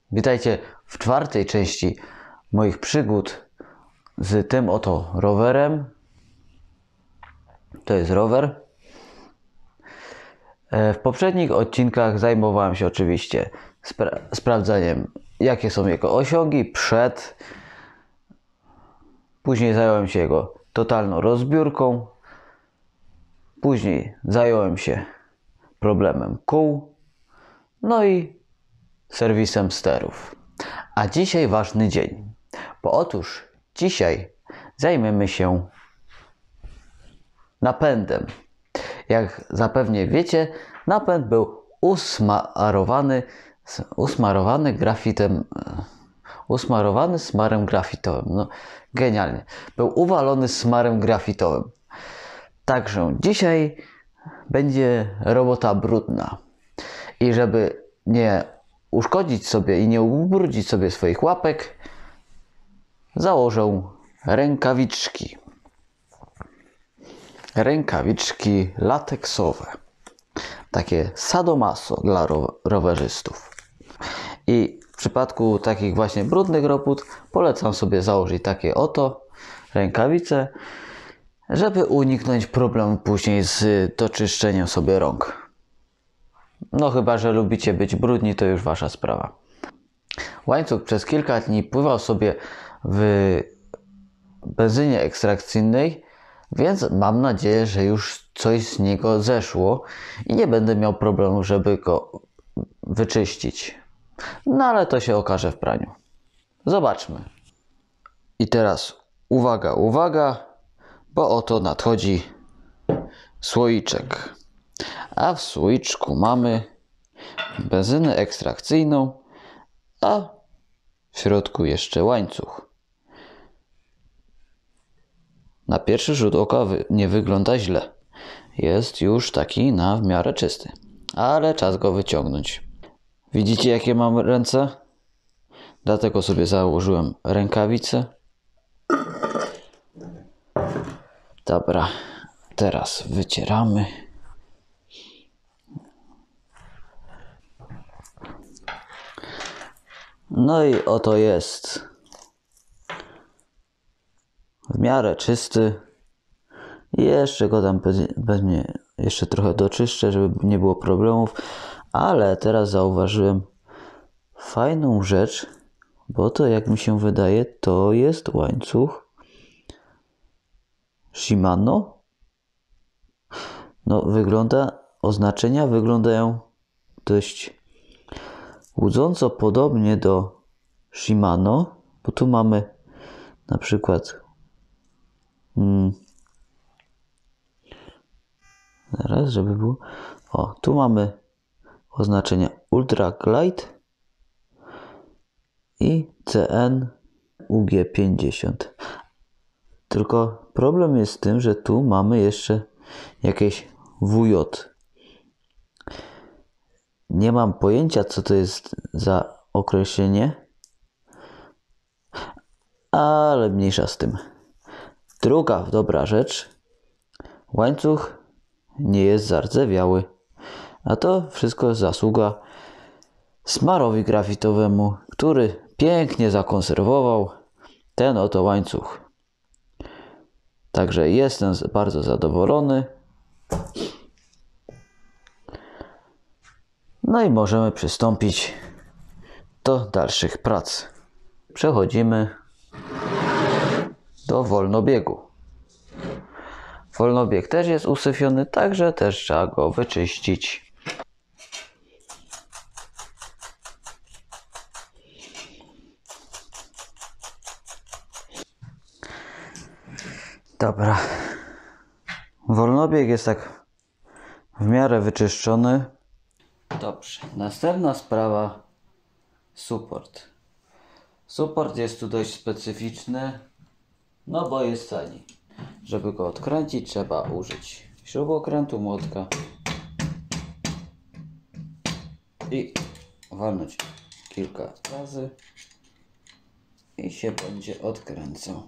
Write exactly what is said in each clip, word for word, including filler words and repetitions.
Witajcie w czwartej części moich przygód z tym oto rowerem. To jest rower. W poprzednich odcinkach zajmowałem się oczywiście spra sprawdzaniem, jakie są jego osiągi przed. Później zająłem się jego totalną rozbiórką. Później zająłem się problemem kół. No i serwisem sterów. A dzisiaj ważny dzień, bo otóż dzisiaj zajmiemy się napędem. Jak zapewne wiecie, napęd był usmarowany, usmarowany grafitem, usmarowany smarem grafitowym. No, genialnie. Był uwalony smarem grafitowym. Także dzisiaj będzie robota brudna. I żeby nie uszkodzić sobie i nie ubrudzić sobie swoich łapek, założę rękawiczki. Rękawiczki lateksowe. Takie sadomaso dla rowerzystów. I w przypadku takich właśnie brudnych robót polecam sobie założyć takie oto rękawice, żeby uniknąć problemu później z doczyszczeniem sobie rąk. No chyba że lubicie być brudni, to już wasza sprawa. Łańcuch przez kilka dni pływał sobie w benzynie ekstrakcyjnej, więc mam nadzieję, że już coś z niego zeszło i nie będę miał problemu, żeby go wyczyścić. No ale to się okaże w praniu. Zobaczmy. I teraz uwaga, uwaga, bo oto nadchodzi słoiczek. A w słoiczku mamy benzynę ekstrakcyjną, a w środku jeszcze łańcuch. Na pierwszy rzut oka nie wygląda źle. Jest już taki na w miarę czysty, ale czas go wyciągnąć. Widzicie, jakie mam ręce? Dlatego sobie założyłem rękawice. Dobra, teraz wycieramy. No i oto jest w miarę czysty. Jeszcze go tam pewnie jeszcze trochę doczyszczę, żeby nie było problemów. Ale teraz zauważyłem fajną rzecz, bo to, jak mi się wydaje, to jest łańcuch Shimano. No wygląda, oznaczenia wyglądają dość łudząco podobnie do Shimano, bo tu mamy na przykład hmm, zaraz, żeby było, o, tu mamy oznaczenia Ultra Glide i C N U G pięćdziesiąt. Tylko problem jest z tym, że tu mamy jeszcze jakieś W J. Nie mam pojęcia, co to jest za określenie, ale mniejsza z tym. Druga dobra rzecz. Łańcuch nie jest zardzewiały, a to wszystko zasługa smarowi grafitowemu, który pięknie zakonserwował ten oto łańcuch. Także jestem bardzo zadowolony. No i możemy przystąpić do dalszych prac. Przechodzimy do wolnobiegu. Wolnobieg też jest usyfiony, także też trzeba go wyczyścić. Dobra. Wolnobieg jest tak w miarę wyczyszczony. Dobrze. Następna sprawa. Support. Support jest tu dość specyficzny, no bo jest tani. Żeby go odkręcić, trzeba użyć śrubokrętu, młotka i walnąć kilka razy i się będzie odkręcał.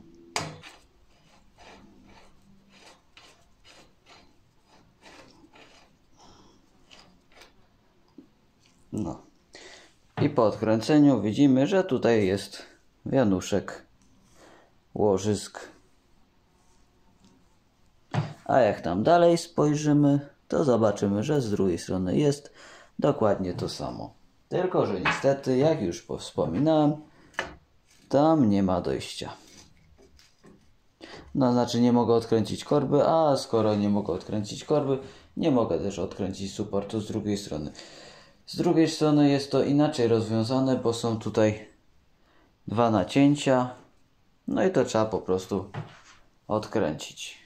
No i po odkręceniu widzimy, że tutaj jest wianuszek łożysk. A jak tam dalej spojrzymy, to zobaczymy, że z drugiej strony jest dokładnie to samo. Tylko że niestety, jak już wspominałem, tam nie ma dojścia. No znaczy nie mogę odkręcić korby, a skoro nie mogę odkręcić korby, nie mogę też odkręcić supportu z drugiej strony. Z drugiej strony jest to inaczej rozwiązane, bo są tutaj dwa nacięcia. No i to trzeba po prostu odkręcić.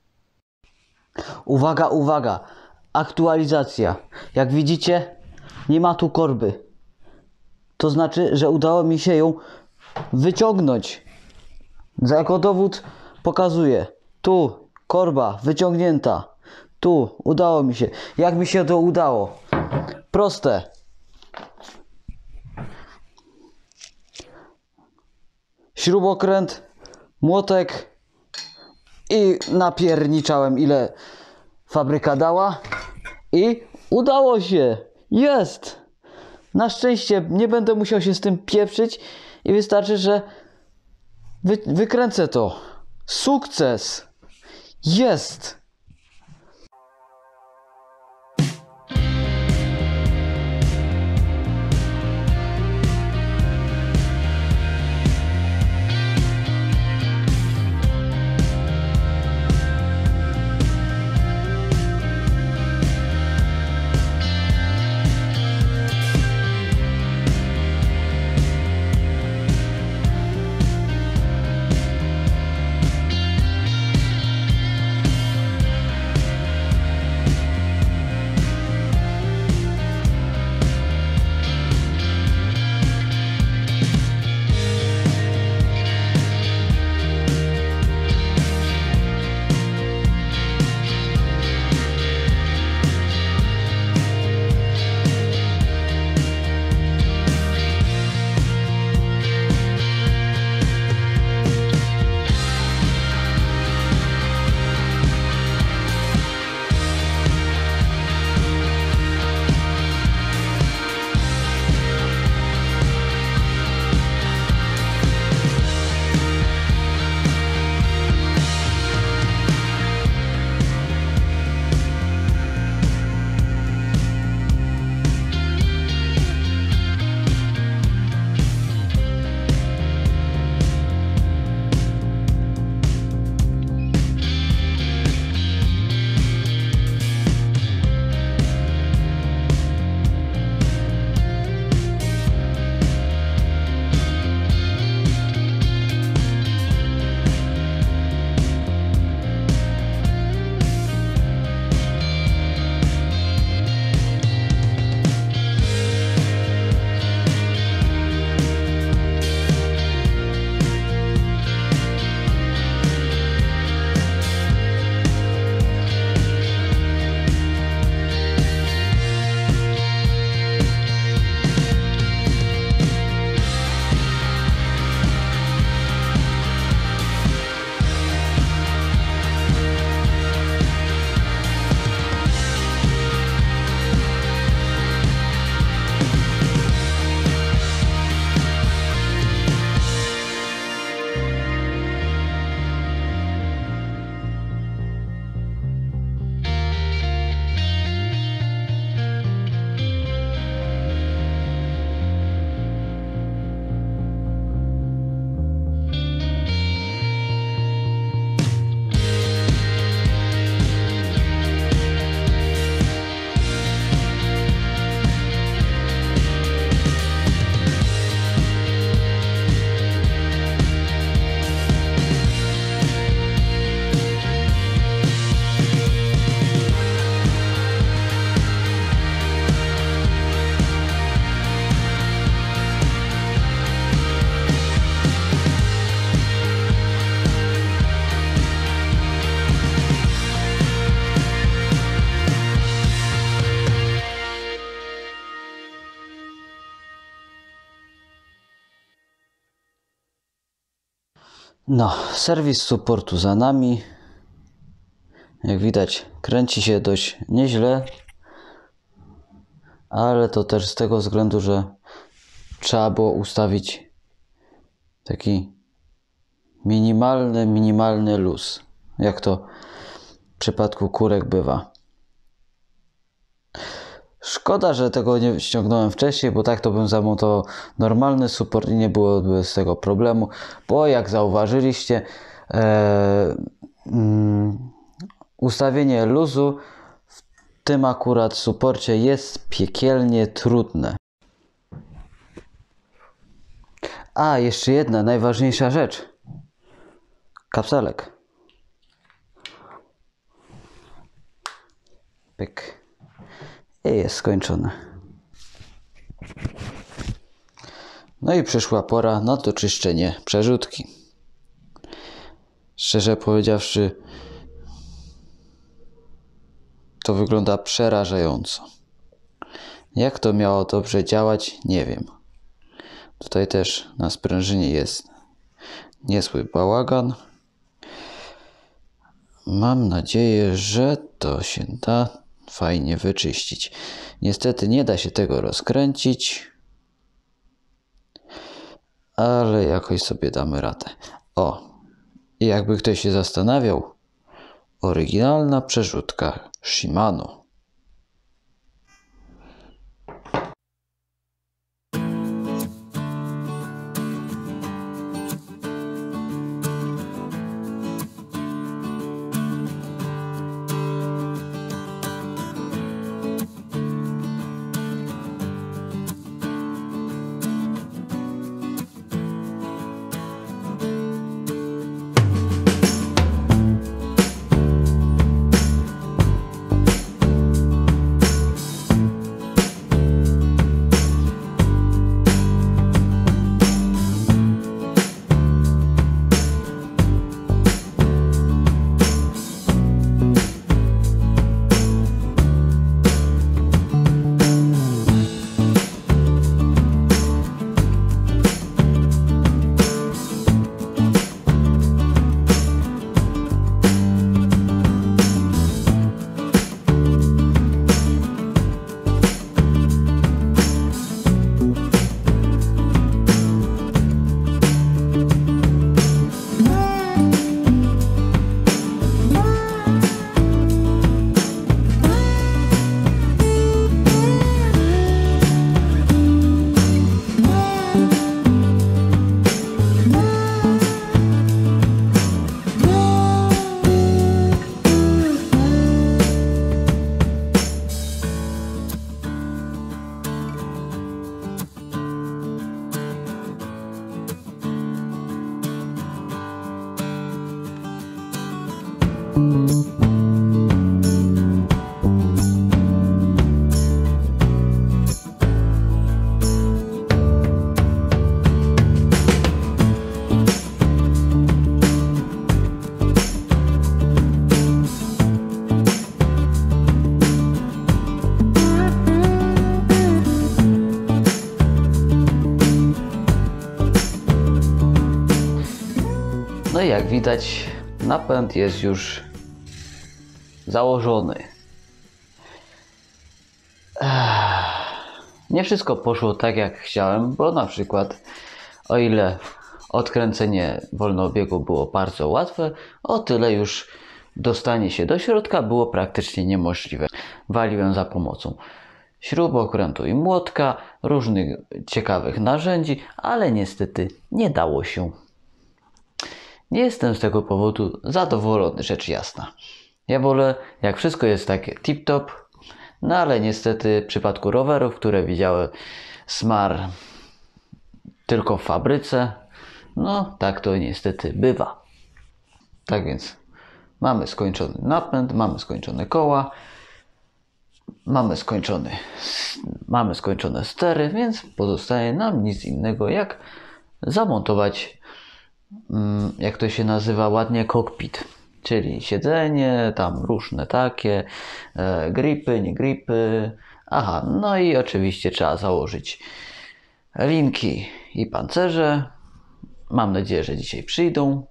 Uwaga, uwaga! Aktualizacja. Jak widzicie, nie ma tu korby. To znaczy, że udało mi się ją wyciągnąć. Jako dowód pokazuję. Tu korba wyciągnięta. Tu udało mi się. Jak mi się to udało? Proste. Śrubokręt, młotek i napierniczałem, ile fabryka dała i udało się. Jest. Na szczęście nie będę musiał się z tym pieprzyć i wystarczy, że wy, wykręcę to. Sukces. Jest. No, serwis supportu za nami. Jak widać, kręci się dość nieźle, ale to też z tego względu, że trzeba było ustawić taki minimalny, minimalny luz, jak to w przypadku kurek bywa. Szkoda, że tego nie ściągnąłem wcześniej, bo tak to bym zamontował normalny support i nie byłoby z tego problemu, bo jak zauważyliście, e, mm, ustawienie luzu w tym akurat supporcie jest piekielnie trudne. A, jeszcze jedna najważniejsza rzecz. Kapselek. Pyk. I jest skończone. No i przyszła pora na to czyszczenie przerzutki. Szczerze powiedziawszy, to wygląda przerażająco. Jak to miało dobrze działać, nie wiem. Tutaj też na sprężynie jest niezły bałagan. Mam nadzieję, że to się da fajnie wyczyścić. Niestety nie da się tego rozkręcić, ale jakoś sobie damy radę. O, i jakby ktoś się zastanawiał, oryginalna przerzutka Shimano. No i jak widać, napęd jest już założony. Nie wszystko poszło tak jak chciałem, bo na przykład o ile odkręcenie wolnobiegu było bardzo łatwe, o tyle już dostanie się do środka było praktycznie niemożliwe. Waliłem za pomocą śrubokrętu i młotka, różnych ciekawych narzędzi, ale niestety nie dało się. Nie jestem z tego powodu zadowolony, rzecz jasna. Ja wolę, jak wszystko jest takie tip-top, no ale niestety w przypadku rowerów, które widziałem smar tylko w fabryce, no tak to niestety bywa. Tak więc mamy skończony napęd, mamy skończone koła, mamy skończony, mamy skończone stery, więc pozostaje nam nic innego jak zamontować, jak to się nazywa ładnie, kokpit, czyli siedzenie, tam różne takie, e, gripy, nie gripy, aha, no i oczywiście trzeba założyć linki i pancerze, mam nadzieję, że dzisiaj przyjdą,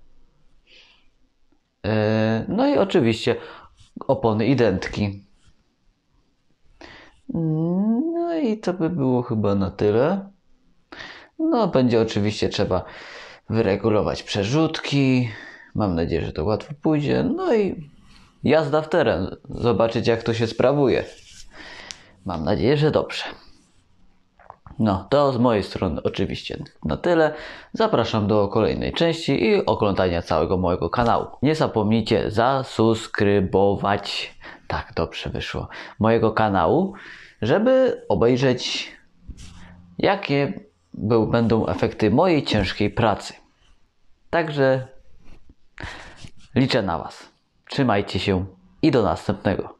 e, no i oczywiście opony i dętki. No i to by było chyba na tyle. No, będzie oczywiście trzeba wyregulować przerzutki. Mam nadzieję, że to łatwo pójdzie. No i jazda w teren. Zobaczyć, jak to się sprawuje. Mam nadzieję, że dobrze. No, to z mojej strony oczywiście na tyle. Zapraszam do kolejnej części i oglądania całego mojego kanału. Nie zapomnijcie zasubskrybować, tak dobrze wyszło, mojego kanału, żeby obejrzeć, jakie był, będą efekty mojej ciężkiej pracy. Także liczę na Was. Trzymajcie się i do następnego.